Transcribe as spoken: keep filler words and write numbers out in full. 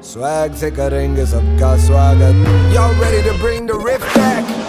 Swag से करेंगे सबका स्वागत. Y'all ready to bring the riff back?